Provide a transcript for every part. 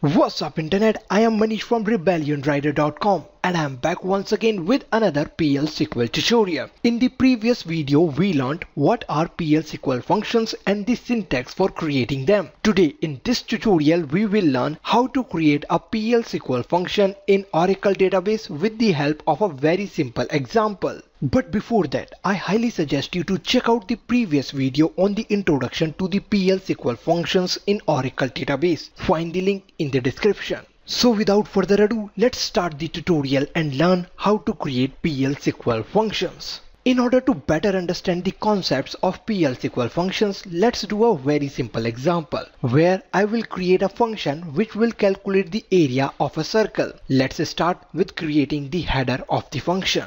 What's up internet, I am Manish from RebellionRider.com and I am back once again with another PL SQL tutorial. In the previous video we learned what are PL SQL functions and the syntax for creating them. Today in this tutorial we will learn how to create a PL SQL function in Oracle database with the help of a very simple example. But before that, I highly suggest you to check out the previous video on the introduction to the PL SQL functions in Oracle database. Find the link in the description. So without further ado, let's start the tutorial and learn how to create PL SQL functions. In order to better understand the concepts of PL SQL functions, let's do a very simple example where I will create a function which will calculate the area of a circle. Let's start with creating the header of the function.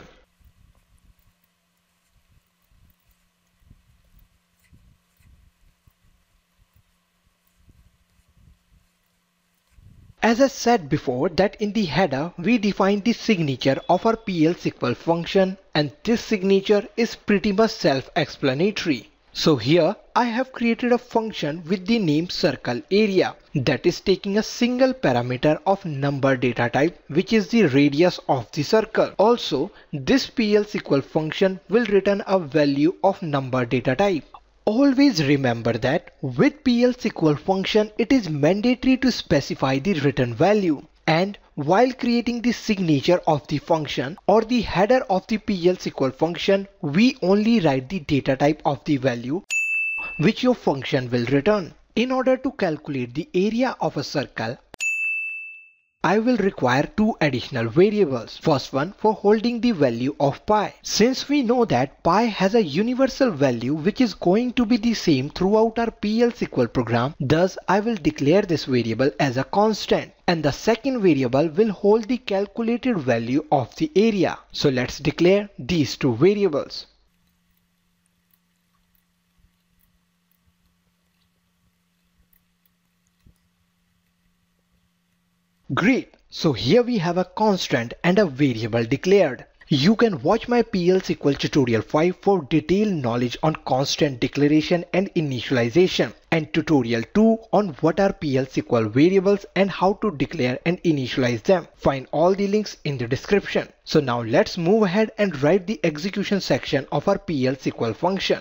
As I said before that in the header we define the signature of our PL SQL function, and this signature is pretty much self-explanatory. So here I have created a function with the name circle area that is taking a single parameter of number data type, which is the radius of the circle. Also, this PL SQL function will return a value of number data type. Always remember that with PL SQL function it is mandatory to specify the return value, and while creating the signature of the function or the header of the PL SQL function, we only write the data type of the value which your function will return. In order to calculate the area of a circle, I will require two additional variables. First one for holding the value of pi. Since we know that pi has a universal value which is going to be the same throughout our PL SQL program, thus I will declare this variable as a constant. And the second variable will hold the calculated value of the area. So let's declare these two variables. Great. So here we have a constant and a variable declared. You can watch my PL SQL tutorial 5 for detailed knowledge on constant declaration and initialization, and tutorial 2 on what are PL SQL variables and how to declare and initialize them. Find all the links in the description. So now let's move ahead and write the execution section of our PL SQL function.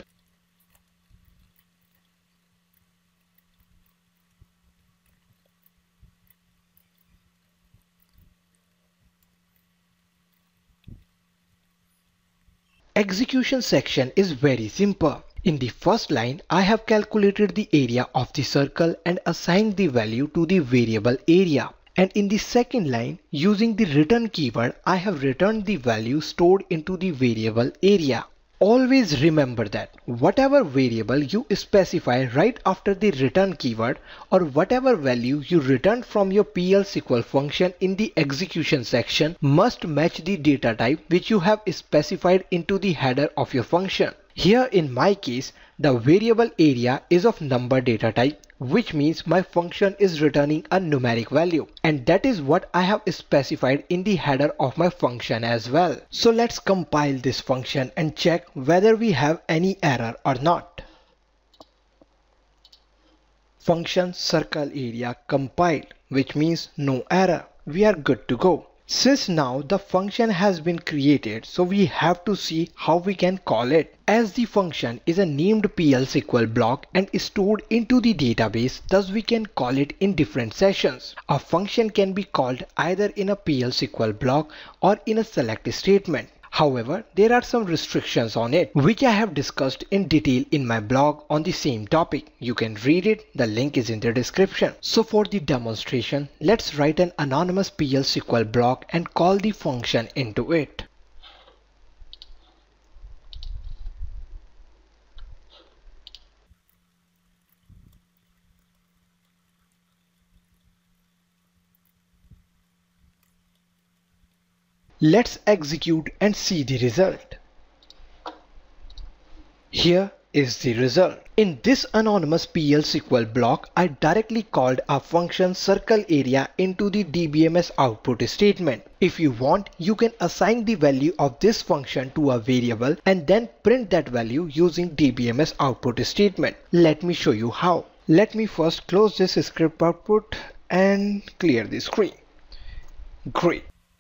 Execution section is very simple. In the first line, I have calculated the area of the circle and assigned the value to the variable area. And in the second line, using the return keyword, I have returned the value stored into the variable area. Always remember that whatever variable you specify right after the return keyword or whatever value you return from your PL SQL function in the execution section must match the data type which you have specified into the header of your function. Here in my case, the variable area is of number data type, which means my function is returning a numeric value, and that is what I have specified in the header of my function as well. So let's compile this function and check whether we have any error or not. Function circle area compiled, which means no error. We are good to go. Since now the function has been created, so we have to see how we can call it. As the function is a named PL SQL block and is stored into the database, thus we can call it in different sessions. A function can be called either in a PL SQL block or in a select statement. However, there are some restrictions on it, which I have discussed in detail in my blog on the same topic. You can read it, the link is in the description. So for the demonstration, let's write an anonymous PL SQL block and call the function into it. Let's execute and see the result. Here is the result. In this anonymous PL SQL block, I directly called a function circle area into the DBMS output statement. If you want, you can assign the value of this function to a variable and then print that value using DBMS output statement. Let me show you how. Let me first close this script output and clear the screen. Great.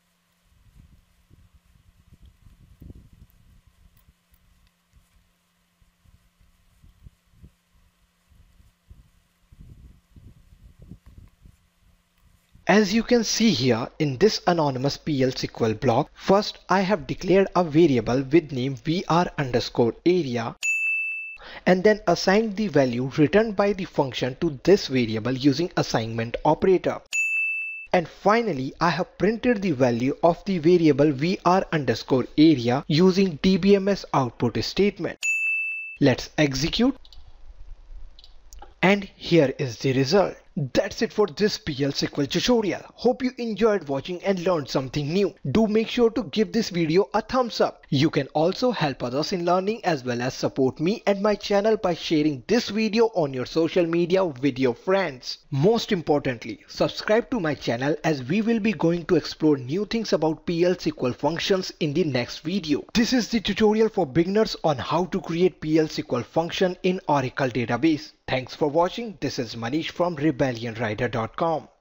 As you can see here in this anonymous PL SQL block, first I have declared a variable with name vr_area and then assigned the value returned by the function to this variable using assignment operator. And finally, I have printed the value of the variable vr_area using dbms output statement. Let's execute. And here is the result. That's it for this PL SQL tutorial. Hope you enjoyed watching and learned something new. Do make sure to give this video a thumbs up. You can also help others in learning as well as support me and my channel by sharing this video on your social media with your friends. Most importantly, subscribe to my channel as we will be going to explore new things about PL SQL functions in the next video. This is the tutorial for beginners on how to create PL SQL function in Oracle database. Thanks for watching. This is Manish from RebellionRider.com.